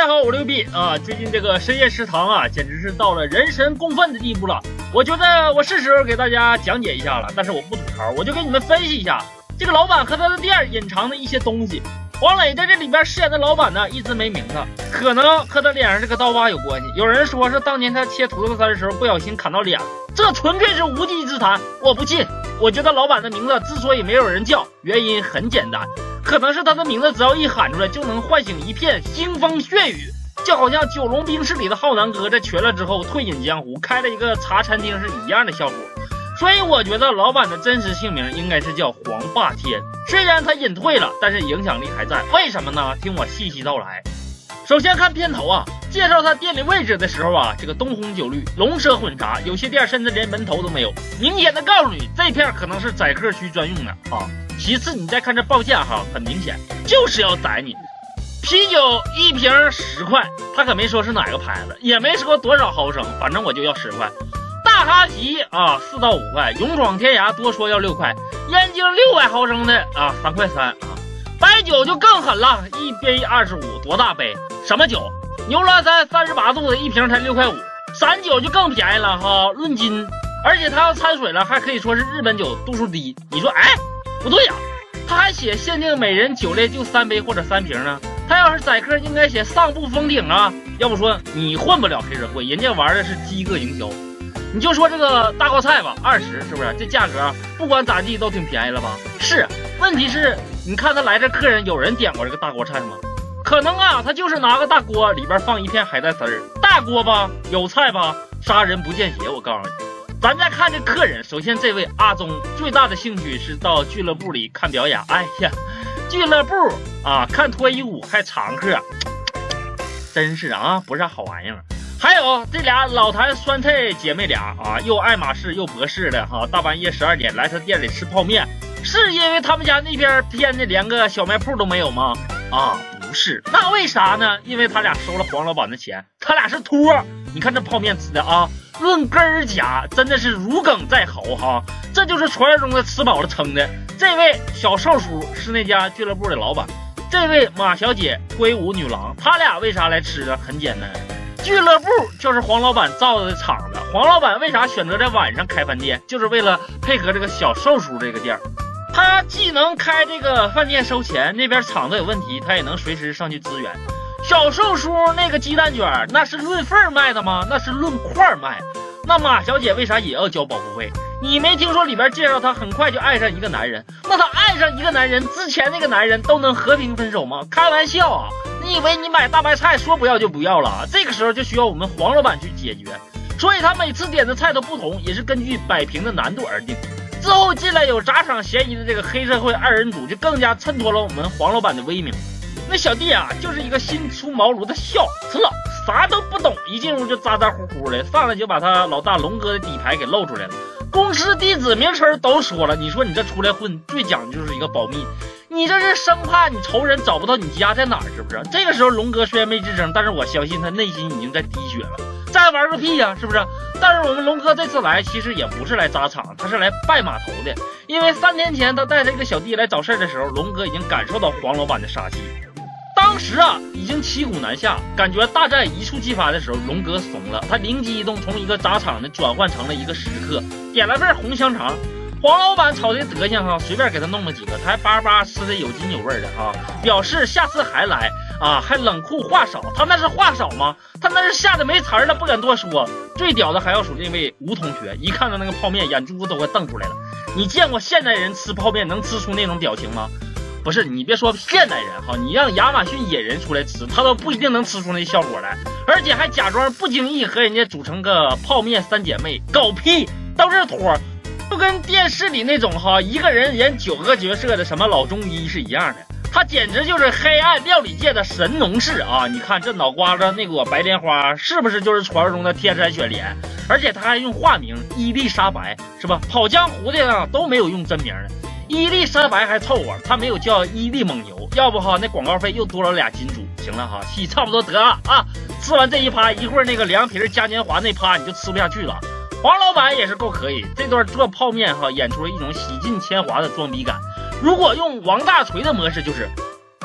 家好，我刘碧啊。最近这个深夜食堂啊，简直是到了人神共愤的地步了。我觉得我是时候给大家讲解一下了，但是我不吐槽，我就给你们分析一下这个老板和他的店隐藏的一些东西。黄磊在这里边饰演的老板呢，一直没名字，可能和他脸上这个刀疤有关系。有人说是当年他切土豆丝的时候不小心砍到脸了，这纯粹是无稽之谈，我不信。我觉得老板的名字之所以没有人叫，原因很简单，可能是他的名字只要一喊出来，就能唤醒一片腥风血雨，就好像九龙冰室里的浩南哥在瘸了之后退隐江湖，开了一个茶餐厅是一样的效果。所以我觉得老板的真实姓名应该是叫黄霸天，虽然他隐退了，但是影响力还在。为什么呢？听我细细道来。首先看片头啊，介绍他店里位置的时候啊，这个东红酒绿，龙蛇混杂，有些店甚至连门头都没有，明显的告诉你这片可能是宰客区专用的啊。其次你再看这报价哈，很明显就是要宰你。啤酒一瓶10块，他可没说是哪个牌子，也没说多少毫升，反正我就要10块。大哈啤啊4到5块，勇闯天涯多说要6块，燕京600毫升的啊3块3啊。白酒就更狠了，一杯25，多大杯？什么酒？牛栏山38度的一瓶才6块5，散酒就更便宜了哈，论斤，而且它要掺水了，还可以说是日本酒，度数低。你说哎，不对呀，他还写限定每人酒类就3杯或者3瓶呢，他要是宰客应该写上不封顶啊，要不说你混不了黑社会，人家玩的是饥饿营销。你就说这个大锅菜吧，20是不是？这价格不管咋地都挺便宜了吧？是，问题是你看他来这客人有人点过这个大锅菜吗？可能啊，他就是拿个大锅里边放一片海带丝儿，大锅吧，有菜吧，杀人不见血。我告诉你，咱再看这客人，首先这位阿忠最大的兴趣是到俱乐部里看表演。哎呀，俱乐部啊，看脱衣舞还常客，真是啊，不是好玩意儿。还有这俩老坛酸菜姐妹俩啊，又爱马仕又博士的哈，大半夜12点来他店里吃泡面，是因为他们家那边偏的连个小卖铺都没有吗？啊，不是，那为啥呢？因为他俩收了黄老板的钱，他俩是托。你看这泡面吃的啊，论根儿夹，真的是如鲠在喉哈，这就是传说中的吃饱了撑的。这位小少叔是那家俱乐部的老板，这位马小姐脱衣舞女郎，他俩为啥来吃呢？很简单。俱乐部就是黄老板造的场子，黄老板为啥选择在晚上开饭店，就是为了配合这个小寿叔这个店。他既能开这个饭店收钱，那边场子有问题他也能随时上去支援。小寿叔那个鸡蛋卷那是论份卖的吗？那是论块卖。那马小姐为啥也要交保护费？你没听说里边介绍她很快就爱上一个男人，那她爱上一个男人之前那个男人都能和平分手吗？开玩笑啊，你以为你买大白菜说不要就不要了？这个时候就需要我们黄老板去解决，所以他每次点的菜都不同，也是根据摆平的难度而定。之后进来有砸场嫌疑的这个黑社会2人组，就更加衬托了我们黄老板的威名。那小弟啊，就是一个新出茅庐的小子了，啥都不懂，一进屋就咋咋呼呼的，上来就把他老大龙哥的底牌给露出来了，公司地址名称都说了。你说你这出来混最讲究就是一个保密，你这是生怕你仇人找不到你家在哪儿，是不是？这个时候龙哥虽然没吱声，但是我相信他内心已经在滴血了，再玩个屁呀，是不是？但是我们龙哥这次来其实也不是来砸场，他是来拜码头的，因为3天前他带这个小弟来找事的时候，龙哥已经感受到黄老板的杀气。当时啊，已经旗鼓南下，感觉大战一触即发的时候，龙哥怂了，他灵机一动，从一个砸场的转换成了一个食客，点了份红香肠。黄老板瞅这德行哈，随便给他弄了几个，他还巴巴吃的有津有味的哈，表示下次还来啊，还冷酷话少。他那是话少吗？他那是吓得没词儿了，不敢多说。最屌的还要数那位吴同学，一看到那个泡面，眼珠子都快瞪出来了。你见过现代人吃泡面能吃出那种表情吗？不是，你别说现代人哈，你让亚马逊野人出来吃，他都不一定能吃出那效果来，而且还假装不经意和人家组成个泡面3姐妹，狗屁，都是托。就跟电视里那种哈一个人演9个角色的什么老中医是一样的，他简直就是黑暗料理界的神农氏啊！你看这脑瓜子那朵白莲花是不是就是传说中的天山雪莲？而且他还用化名伊丽莎白，是吧？跑江湖的啊都没有用真名的，伊丽莎白还凑合，他没有叫伊利蒙牛，要不哈那广告费又多了2金主。行了哈，戏差不多得了啊！吃完这一趴，一会儿那个凉皮嘉年华那趴你就吃不下去了。黄老板也是够可以，这段做泡面哈演出了一种洗尽铅华的装逼感。如果用王大锤的模式就是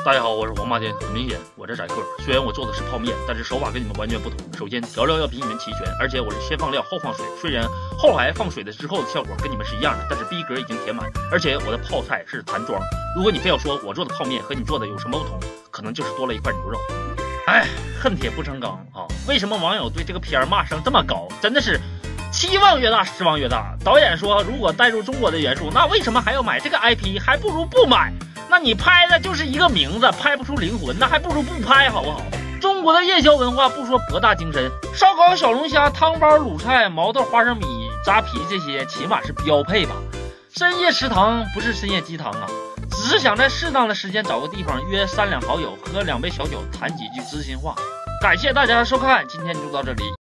大家好，我是黄麻天。很明显，我这宰客，虽然我做的是泡面，但是手法跟你们完全不同。首先，调料要比你们齐全，而且我是先放料后放水。虽然后来放水的之后的效果跟你们是一样的，但是逼格已经填满。而且我的泡菜是坛装。如果你非要说我做的泡面和你做的有什么不同，可能就是多了一块牛肉。哎，恨铁不成钢啊！为什么网友对这个片儿骂声这么高？真的是期望越大，失望越大。导演说，如果带入中国的元素，那为什么还要买这个 IP？ 还不如不买。那你拍的就是一个名字，拍不出灵魂，那还不如不拍，好不好？中国的夜宵文化不说博大精深，烧烤、小龙虾、汤包、卤菜、毛豆、花生米、扎皮这些起码是标配吧。深夜食堂不是深夜鸡汤啊，只是想在适当的时间找个地方约3两好友，喝2杯小酒，谈几句知心话。感谢大家的收看，今天就到这里。